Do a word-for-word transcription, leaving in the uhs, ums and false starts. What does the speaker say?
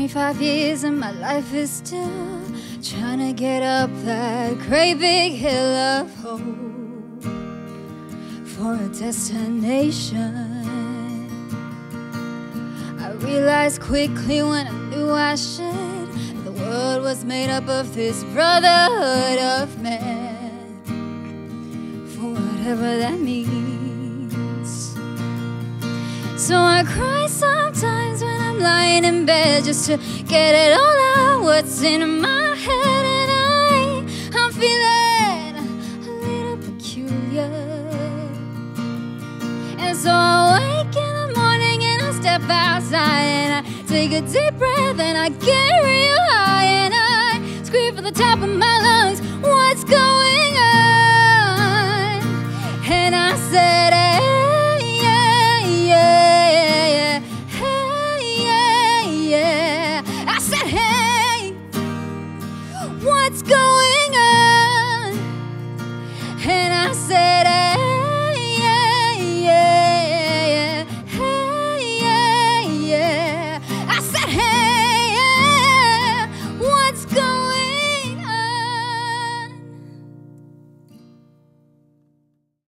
twenty-five years and my life is still trying to get up that great big hill of hope for a destination. I realized quickly when I knew I should, the world was made up of this brotherhood of men, for whatever that means. So I cry sometimes when I'm lying in bed, just to get it all out what's in my head. And I, I'm feeling a little peculiar. And so I wake in the morning and I step outside and I take a deep breath and I get